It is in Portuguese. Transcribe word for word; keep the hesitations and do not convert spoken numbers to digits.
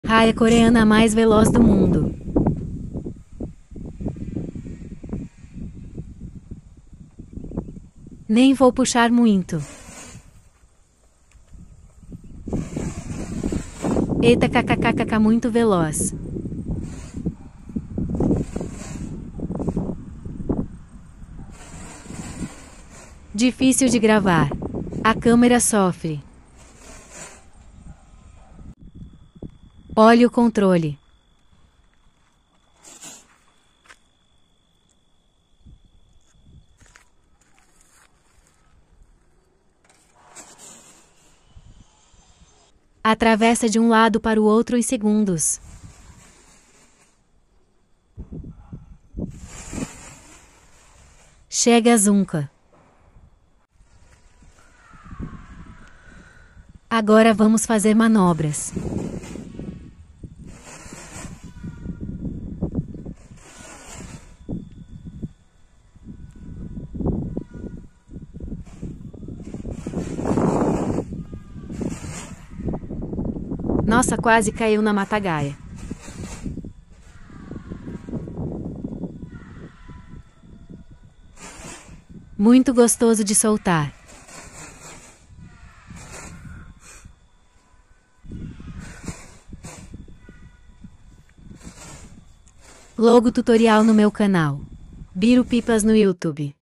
Raia coreana mais veloz do mundo. Nem vou puxar muito. Eita kkkk muito veloz. Difícil de gravar. A câmera sofre. Olha o controle. Atravessa de um lado para o outro em segundos. Chega a Zunca. Agora vamos fazer manobras. Nossa, quase caiu na matagaia. Muito gostoso de soltar. Logo tutorial no meu canal. Biro Pipas no YouTube.